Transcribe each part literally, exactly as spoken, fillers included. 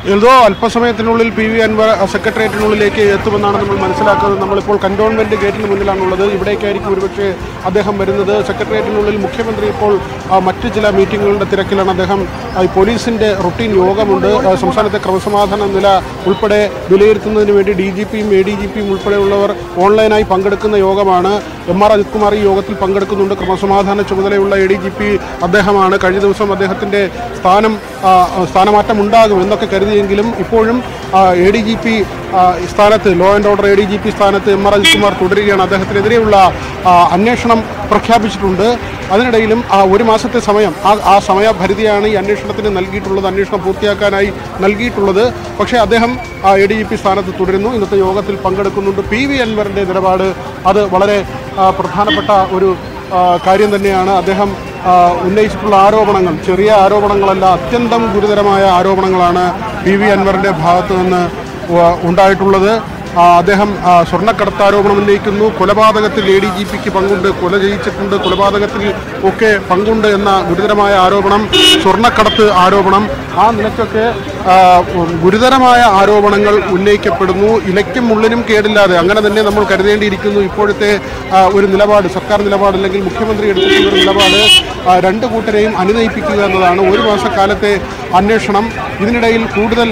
എൽദോ അല്പസമയത്തിനുള്ളിൽ P V Anwar സെക്രട്ടേറിയറ്റിനുള്ളിലേക്ക് എത്തുമെന്നാണ് നമ്മൾ മനസ്സിലാക്കുന്നത്. നമ്മളിപ്പോൾ കന്റോൺമെന്റ് ഗേറ്റിന് മുന്നിലാണുള്ളത്. ഇവിടേക്കായിരിക്കും ഒരുപക്ഷെ അദ്ദേഹം വരുന്നത്. സെക്രട്ടേറിയറ്റിനുള്ളിൽ മുഖ്യമന്ത്രി ഇപ്പോൾ മറ്റ് ചില മീറ്റിങ്ങുകളുടെ തിരക്കിലാണ്. അദ്ദേഹം പോലീസിന്റെ റുട്ടീൻ യോഗമുണ്ട്. സംസ്ഥാനത്തെ ക്രമസമാധാന നില ഉൾപ്പെടെ വിലയിരുത്തുന്നതിന് വേണ്ടി ഡി ജി പിയും എ ഡി ജി പിയും ഉൾപ്പെടെയുള്ളവർ ഓൺലൈനായി പങ്കെടുക്കുന്ന യോഗമാണ്. എം ആർ അജിത് കുമാർ ഈ യോഗത്തിൽ പങ്കെടുക്കുന്നുണ്ട്. ക്രമസമാധാന ചുമതലയുള്ള എ ഡി ജി പി അദ്ദേഹമാണ്. കഴിഞ്ഞ ദിവസം അദ്ദേഹത്തിന്റെ സ്ഥാനം സ്ഥാനമാറ്റം ഉണ്ടാകും എന്നൊക്കെ കരുതിയെങ്കിലും ഇപ്പോഴും എ ഡി ജി പി സ്ഥാനത്ത് law and order A D G P സ്ഥാനത്ത് എം ആർ അജിത് കുമാർ തുടരുകയാണ്. അദ്ദേഹത്തിനെതിരെയുള്ള അന്വേഷണം പ്രഖ്യാപിച്ചിട്ടുണ്ട്. അതിനിടയിലും ആ ഒരു മാസത്തെ സമയം ആ ആ സമയപരിധിയാണ് ഈ അന്വേഷണത്തിന് നൽകിയിട്ടുള്ളത്, അന്വേഷണം പൂർത്തിയാക്കാനായി നൽകിയിട്ടുള്ളത്. പക്ഷേ അദ്ദേഹം എ ഡി ജി പി സ്ഥാനത്ത് തുടരുന്നു. ഇന്നത്തെ യോഗത്തിൽ പങ്കെടുക്കുന്നുണ്ട്. പി വി അൻവറിൻ്റെ നിലപാട് അത് വളരെ പ്രധാനപ്പെട്ട ഒരു കാര്യം തന്നെയാണ്. അദ്ദേഹം ഉന്നയിച്ചിട്ടുള്ള ആരോപണങ്ങൾ ചെറിയ ആരോപണങ്ങളല്ല, അത്യന്തം ഗുരുതരമായ ആരോപണങ്ങളാണ് പി വി അൻവറിൻ്റെ ഭാഗത്തു നിന്ന് ഉണ്ടായിട്ടുള്ളത്. അദ്ദേഹം സ്വർണ്ണക്കടത്ത് ആരോപണം ഉന്നയിക്കുന്നു. കൊലപാതകത്തിൽ എ ഡി ജി പിക്ക് പങ്കുണ്ട്, കൊല ചെയ്യിച്ചിട്ടുണ്ട്, കൊലപാതകത്തിൽ ഒക്കെ പങ്കുണ്ട് എന്ന ഗുരുതരമായ ആരോപണം, സ്വർണ്ണക്കടത്ത് ആരോപണം, ആ നിലയ്ക്കൊക്കെ ഗുരുതരമായ ആരോപണങ്ങൾ ഉന്നയിക്കപ്പെടുന്നു. ഇലയ്ക്കും മുള്ളിനും കേടില്ലാതെ അങ്ങനെ തന്നെ നമ്മൾ കരുതേണ്ടിയിരിക്കുന്നു. ഇപ്പോഴത്തെ ഒരു നിലപാട്, സർക്കാർ നിലപാട് അല്ലെങ്കിൽ മുഖ്യമന്ത്രി എടുത്തിട്ടുള്ള ഒരു നിലപാട് രണ്ട് കൂട്ടരെയും അനുനയിപ്പിക്കുക എന്നതാണ്. ഒരു മാസക്കാലത്തെ അന്വേഷണം, ഇതിനിടയിൽ കൂടുതൽ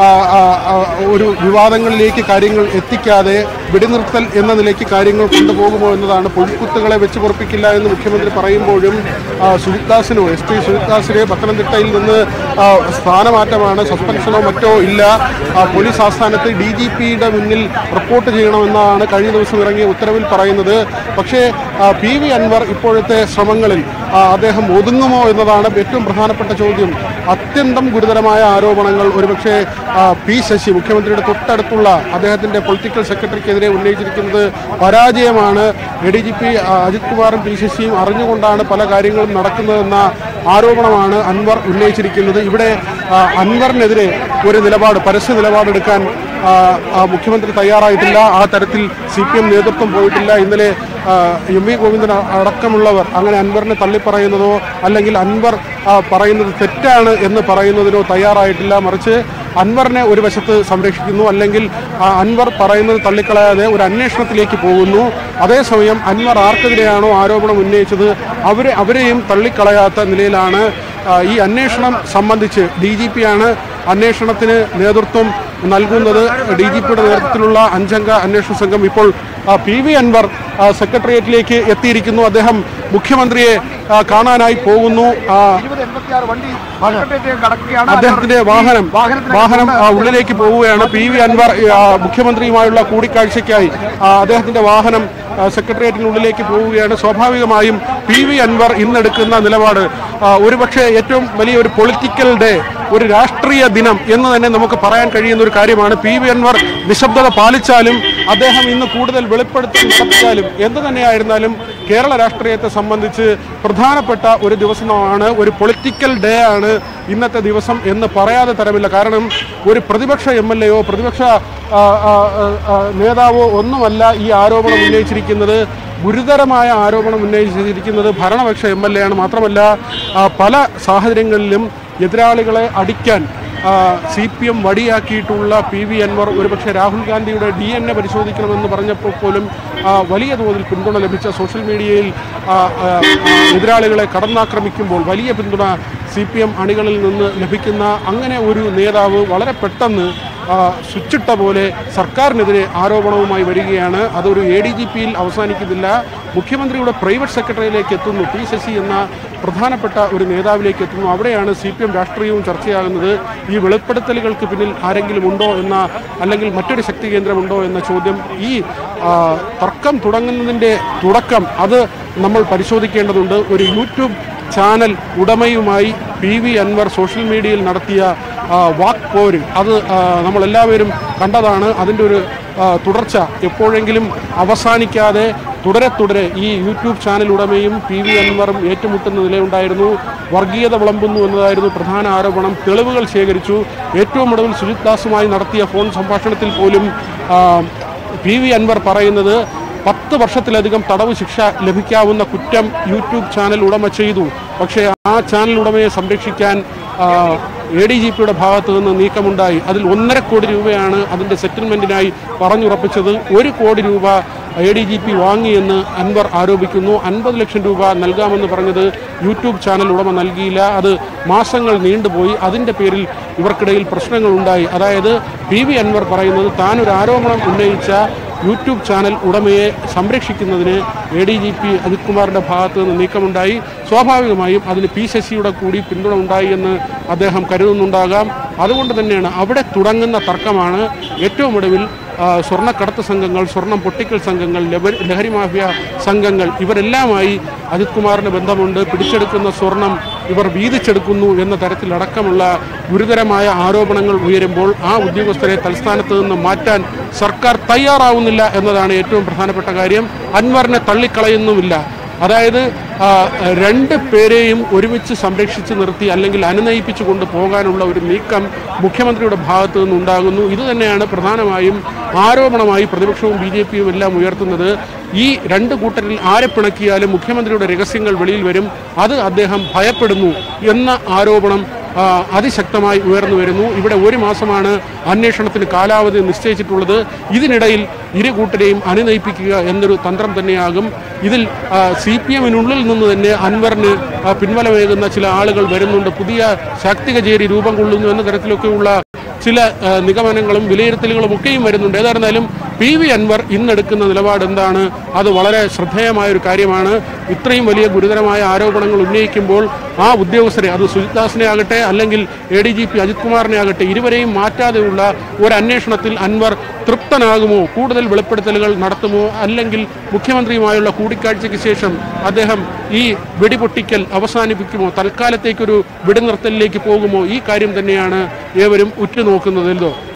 ഒരു വിവാദങ്ങളിലേക്ക് കാര്യങ്ങൾ എത്തിക്കാതെ വെടിനിർത്തൽ എന്ന നിലയ്ക്ക് കാര്യങ്ങൾ കൊണ്ടുപോകുമോ എന്നതാണ്. പൊഴിക്കുത്തുകളെ വെച്ച് പൊറപ്പിക്കില്ല എന്ന് മുഖ്യമന്ത്രി പറയുമ്പോഴും സുജിത് ദാസിനോ എസ് പി സുജിത് ദാസിനെ പത്തനംതിട്ടയിൽ നിന്ന് സ്ഥാനമാറ്റമാണ്, സസ്പെൻഷനോ മറ്റോ ഇല്ല. പോലീസ് ആസ്ഥാനത്ത് ഡി ജി പിയുടെ മുന്നിൽ റിപ്പോർട്ട് ചെയ്യണമെന്നാണ് കഴിഞ്ഞ ദിവസം ഇറങ്ങിയ ഉത്തരവിൽ പറയുന്നത്. പക്ഷേ പി വി അൻവർ ഇപ്പോഴത്തെ ശ്രമങ്ങളിൽ അദ്ദേഹം ഒതുങ്ങുമോ എന്നതാണ് ഏറ്റവും പ്രധാനപ്പെട്ട ചോദ്യം. അത്യന്തം ഗുരുതരമായ ആരോപണങ്ങൾ ഒരുപക്ഷെ പി ശശി മുഖ്യമന്ത്രിയുടെ തൊട്ടടുത്തുള്ള അദ്ദേഹത്തിൻ്റെ പൊളിറ്റിക്കൽ സെക്രട്ടറിക്കെതിരെ ഉന്നയിച്ചിരിക്കുന്നത് പരാജയമാണ്. A D G P Ajith കുമാറും പി ശശിയും അറിഞ്ഞുകൊണ്ടാണ് പല കാര്യങ്ങളും നടക്കുന്നതെന്ന ആരോപണമാണ് അൻവർ ഉന്നയിച്ചിരിക്കുന്നത്. ഇവിടെ അൻവറിനെതിരെ ഒരു നിലപാട്, പരസ്യ നിലപാടെടുക്കാൻ മുഖ്യമന്ത്രി തയ്യാറായിട്ടില്ല. ആ തരത്തിൽ സി പി എം നേതൃത്വം പോയിട്ടില്ല. ഇന്നലെ എം വി ഗോവിന്ദൻ അടക്കമുള്ളവർ അങ്ങനെ അൻവറിനെ തള്ളിപ്പറയുന്നതോ അല്ലെങ്കിൽ അൻവർ പറയുന്നത് തെറ്റാണ് എന്ന് പറയുന്നതിനോ തയ്യാറായിട്ടില്ല. മറിച്ച് അൻവറിനെ ഒരു വശത്ത് സംരക്ഷിക്കുന്നു, അല്ലെങ്കിൽ അൻവർ പറയുന്നത് തള്ളിക്കളയാതെ ഒരു അന്വേഷണത്തിലേക്ക് പോകുന്നു. അതേസമയം അൻവർ ആർക്കെതിരെയാണോ ആരോപണം ഉന്നയിച്ചത് അവരെ അവരെയും തള്ളിക്കളയാത്ത നിലയിലാണ് ഈ അന്വേഷണം സംബന്ധിച്ച്. ഡി ജി പി ആണ് അന്വേഷണത്തിന് നേതൃത്വം നൽകുന്നത്. ഡി ജി പിയുടെ നേതൃത്വത്തിലുള്ള അഞ്ചംഗ അന്വേഷണ സംഘം ഇപ്പോൾ പി വി അൻവർ സെക്രട്ടേറിയറ്റിലേക്ക് എത്തിയിരിക്കുന്നു. അദ്ദേഹം മുഖ്യമന്ത്രിയെ കാണാനായി പോകുന്നു. അദ്ദേഹത്തിന്റെ വാഹനം വാഹനം ഉള്ളിലേക്ക് പോവുകയാണ്. പി വി അൻവർ മുഖ്യമന്ത്രിയുമായുള്ള കൂടിക്കാഴ്ചയ്ക്കായി അദ്ദേഹത്തിന്റെ വാഹനം സെക്രട്ടേറിയറ്റിനുള്ളിലേക്ക് പോവുകയാണ്. സ്വാഭാവികമായും പി വി അൻവർ ഇന്നെടുക്കുന്ന നിലപാട് ഒരുപക്ഷെ ഏറ്റവും വലിയ ഒരു പൊളിറ്റിക്കൽ ഡേ, ഒരു രാഷ്ട്രീയ ദിനം എന്ന് തന്നെ നമുക്ക് പറയാൻ കഴിയുന്ന ഒരു കാര്യമാണ്. പി വി അൻവർ നിശബ്ദത പാലിച്ചാലും അദ്ദേഹം ഇന്ന് കൂടുതൽ വെളിപ്പെടുത്തൽ നടത്തിയാലും എന്ത് തന്നെയായിരുന്നാലും കേരള രാഷ്ട്രീയത്തെ സംബന്ധിച്ച് പ്രധാനപ്പെട്ട ഒരു ദിവസമാണ്, ഒരു പൊളിറ്റിക്കൽ ഡേ ആണ് ഇന്നത്തെ ദിവസം എന്ന് പറയാതെ തരമില്ല. കാരണം ഒരു പ്രതിപക്ഷ എം എൽ എയോ പ്രതിപക്ഷ നേതാവോ ഒന്നുമല്ല ഈ ആരോപണം ഉന്നയിച്ചിരിക്കുന്നത്. ഗുരുതരമായ ആരോപണം ഉന്നയിച്ചിരിക്കുന്നത് ഭരണപക്ഷ എം എൽ എ ആണ്. മാത്രമല്ല പല സാഹചര്യങ്ങളിലും എതിരാളികളെ അടിക്കാൻ സി പി എം വടിയാക്കിയിട്ടുള്ള പി വി അൻവർ ഒരുപക്ഷെ രാഹുൽ ഗാന്ധിയുടെ ഡി എൻ എ പരിശോധിക്കണമെന്ന് പറഞ്ഞപ്പോൾ പോലും വലിയ തോതിൽ പിന്തുണ ലഭിച്ച, സോഷ്യൽ മീഡിയയിൽ എതിരാളികളെ കടന്നാക്രമിക്കുമ്പോൾ വലിയ പിന്തുണ സി പി എം അണികളിൽ നിന്ന് ലഭിക്കുന്ന അങ്ങനെ ഒരു നേതാവ് വളരെ പെട്ടെന്ന് സ്വിച്ചിട്ട പോലെ സർക്കാരിനെതിരെ ആരോപണവുമായി വരികയാണ്. അതൊരു എ ഡി ജി പിയിൽ അവസാനിക്കുന്നില്ല, മുഖ്യമന്ത്രിയുടെ പ്രൈവറ്റ് സെക്രട്ടറിയിലേക്ക് എത്തുന്നു, പി ശശി എന്ന പ്രധാനപ്പെട്ട ഒരു നേതാവിലേക്ക് എത്തുന്നു. അവിടെയാണ് സി പി എം രാഷ്ട്രീയവും ചർച്ചയാകുന്നത്. ഈ വെളിപ്പെടുത്തലുകൾക്ക് പിന്നിൽ ആരെങ്കിലും ഉണ്ടോ എന്ന, അല്ലെങ്കിൽ മറ്റൊരു ശക്തി കേന്ദ്രമുണ്ടോ എന്ന ചോദ്യം. ഈ തർക്കം തുടങ്ങുന്നതിൻ്റെ തുടക്കം അത് നമ്മൾ പരിശോധിക്കേണ്ടതുണ്ട്. ഒരു യൂട്യൂബ് ചാനൽ ഉടമയുമായി പി വി അൻവർ സോഷ്യൽ മീഡിയയിൽ നടത്തിയ വാക്ക് പോര് അത് നമ്മളെല്ലാവരും കണ്ടതാണ്. അതിൻ്റെ ഒരു തുടർച്ച എപ്പോഴെങ്കിലും അവസാനിക്കാതെ തുടരെ തുടരെ ഈ യൂട്യൂബ് ചാനൽ ഉടമയും പി വി അൻവറും ഏറ്റുമുട്ടുന്ന നിലയുണ്ടായിരുന്നു. വർഗീയത വിളമ്പുന്നു എന്നതായിരുന്നു പ്രധാന ആരോപണം. തെളിവുകൾ ശേഖരിച്ചു. ഏറ്റവും ഒടുവിൽ സുജിത് ദാസുമായി നടത്തിയ ഫോൺ സംഭാഷണത്തിൽ പോലും പി വി അൻവർ പറയുന്നത് പത്ത് വർഷത്തിലധികം തടവ് ശിക്ഷ ലഭിക്കാവുന്ന കുറ്റം യൂട്യൂബ് ചാനൽ ഉടമ ചെയ്തു. പക്ഷേ ആ ചാനൽ ഉടമയെ സംരക്ഷിക്കാൻ എ ഡി ജി പിയുടെ ഭാഗത്തു നിന്ന് നീക്കമുണ്ടായി. അതിൽ ഒന്നര കോടി രൂപയാണ് അതിൻ്റെ സെറ്റിൽമെൻറ്റിനായി പറഞ്ഞുറപ്പിച്ചത്. ഒരു കോടി രൂപ എ ഡി ജി പി വാങ്ങിയെന്ന് അൻവർ ആരോപിക്കുന്നു. അൻപത് ലക്ഷം രൂപ നൽകാമെന്ന് പറഞ്ഞത് യൂട്യൂബ് ചാനൽ ഉടമ നൽകിയില്ല. അത് മാസങ്ങൾ നീണ്ടുപോയി. അതിൻ്റെ പേരിൽ ഇവർക്കിടയിൽ പ്രശ്നങ്ങളുണ്ടായി. അതായത് പി വി അൻവർ പറയുന്നത് താൻ ഒരു ആരോപണം ഉന്നയിച്ച യൂട്യൂബ് ചാനൽ ഉടമയെ സംരക്ഷിക്കുന്നതിന് A D G P Ajith കുമാറിൻ്റെ ഭാഗത്തു നിന്ന് നീക്കമുണ്ടായി. സ്വാഭാവികമായും അതിന് പി ശശിയുടെ കൂടി പിന്തുണ ഉണ്ടായി എന്ന് അദ്ദേഹം കരുതുന്നുണ്ടാകാം. അതുകൊണ്ട് തന്നെയാണ് അവിടെ തുടങ്ങുന്ന തർക്കമാണ് ഏറ്റവും ഒടുവിൽ സ്വർണ്ണക്കടത്ത് സംഘങ്ങൾ, സ്വർണം പൊട്ടിക്കൽ സംഘങ്ങൾ, ലഹരി മാഫിയ സംഘങ്ങൾ ഇവരെല്ലാമായി അജിത് കുമാറിന് ബന്ധമുണ്ട്, പിടിച്ചെടുക്കുന്ന സ്വർണം ഇവർ വീതിച്ചെടുക്കുന്നു എന്ന തരത്തിലടക്കമുള്ള ഗുരുതരമായ ആരോപണങ്ങൾ ഉയരുമ്പോൾ ആ ഉദ്യോഗസ്ഥരെ തൽസ്ഥാനത്ത് നിന്ന് മാറ്റാൻ സർക്കാർ തയ്യാറാവുന്നില്ല എന്നതാണ് ഏറ്റവും പ്രധാനപ്പെട്ട കാര്യം. അൻവറിനെ തള്ളിക്കളയുന്നുമില്ല. അതായത് രണ്ട് പേരെയും ഒരുമിച്ച് സംരക്ഷിച്ച് നിർത്തി അല്ലെങ്കിൽ അനുനയിപ്പിച്ചു കൊണ്ട് പോകാനുള്ള ഒരു നീക്കം മുഖ്യമന്ത്രിയുടെ ഭാഗത്തു നിന്നുണ്ടാകുന്നു. ഇതുതന്നെയാണ് പ്രധാനമായും ആരോപണമായി പ്രതിപക്ഷവും ബി ജെ പിയും എല്ലാം ഉയർത്തുന്നത്. ഈ രണ്ട് കൂട്ടരിൽ ആരെ പിണക്കിയാലും മുഖ്യമന്ത്രിയുടെ രഹസ്യങ്ങൾ വെളിയിൽ വരും, അത് അദ്ദേഹം ഭയപ്പെടുന്നു എന്ന ആരോപണം അതിശക്തമായി ഉയർന്നു വരുന്നു. ഇവിടെ ഒരു മാസമാണ് അന്വേഷണത്തിന് കാലാവധി നിശ്ചയിച്ചിട്ടുള്ളത്. ഇതിനിടയിൽ ഇരു കൂട്ടരെയും അനുനയിപ്പിക്കുക എന്നൊരു തന്ത്രം തന്നെയാകും. ഇതിൽ സി പി എമ്മിനുള്ളിൽ നിന്ന് തന്നെ അൻവറിന് പിൻവലമേകുന്ന ചില ആളുകൾ വരുന്നുണ്ട്. പുതിയ ശാക്തിക ചേരി രൂപം കൊള്ളുന്നു എന്ന തരത്തിലൊക്കെയുള്ള ചില നിഗമനങ്ങളും വിലയിരുത്തലുകളും ഒക്കെയും വരുന്നുണ്ട്. ഏതായിരുന്നാലും പി വി അൻവർ ഇന്നെടുക്കുന്ന നിലപാട് എന്താണ്? അത് വളരെ ശ്രദ്ധേയമായൊരു കാര്യമാണ്. ഇത്രയും വലിയ ഗുരുതരമായ ആരോപണങ്ങൾ ഉന്നയിക്കുമ്പോൾ ആ ഉദ്യോഗസ്ഥരെ, അത് സുജിത് ദാസിനെ ആകട്ടെ അല്ലെങ്കിൽ A D G P Ajith കുമാറിനെ ആകട്ടെ, ഇരുവരെയും മാറ്റാതെയുള്ള ഒരു അന്വേഷണത്തിൽ അൻവർ തൃപ്തനാകുമോ? കൂടുതൽ വെളിപ്പെടുത്തലുകൾ നടത്തുമോ? അല്ലെങ്കിൽ മുഖ്യമന്ത്രിയുമായുള്ള കൂടിക്കാഴ്ചയ്ക്ക് ശേഷം അദ്ദേഹം ഈ വെടിപൊട്ടിക്കൽ അവസാനിപ്പിക്കുമോ? തൽക്കാലത്തേക്കൊരു വെടിനിർത്തലിലേക്ക് പോകുമോ? ഈ കാര്യം തന്നെയാണ് ഏവരും ഉറ്റുനോക്കുന്നതല്ലോ.